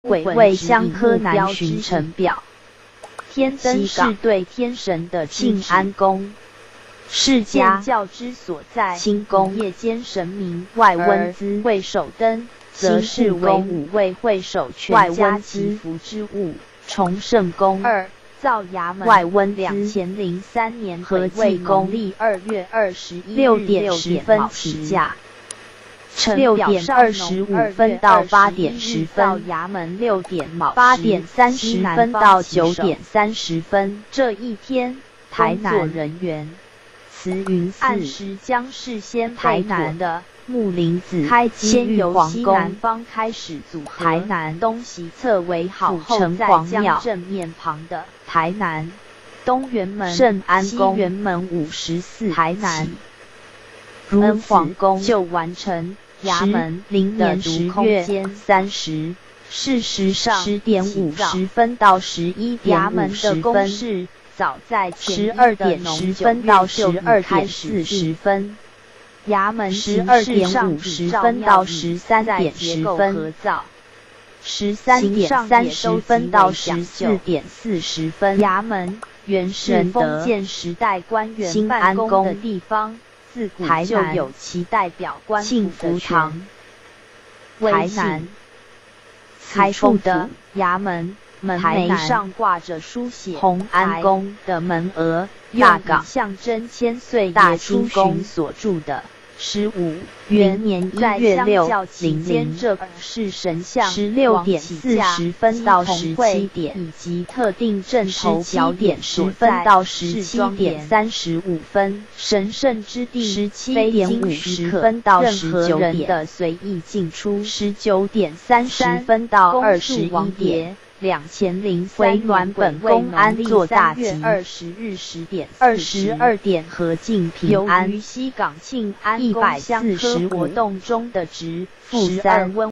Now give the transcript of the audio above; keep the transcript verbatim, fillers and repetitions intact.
鬼卫乡柯南巡城表。天灯是对天神的庆安宫，释迦教之所在。清宫夜间神明外温资为首灯，则是为五位会首全家祈福之物。崇圣宫二造衙门外温两千零三年合济公历二月二十一日六点十分起驾。六点二十五分到八点十分，衙门六点卯八点三十分到九点三十分。这一天，台南人员慈云寺按时将事先台南的木林子开先由西南方开始组合，台南东西侧为好，后再将正面旁的台南东园门圣安宫园门五十四台南如皇宫就完成。衙门零年十月三十，事实上十点五十分到十一点五十分，是早在十二点十分到十二点四十分。衙门十二点五十分到十三点十分，十三点三十分到十四点四十分。衙门原是封建时代官员办公的地方。自古就有其代表官府的堂。台南开处的衙门门楣上挂着书写弘安宫的门额，大港象征千岁大清宫所著的十五元年一月六零零，这是神像十六点四十分到十七点，以及特定阵头表点十分到十七点三十五分，神圣之地十七点五十分到十九点的随意进出，十九点三十分到二十一点。两千零回暖本公安做大吉，二十日十点二十二点合进平安。由于西港庆安一百四十活动中的值负三温。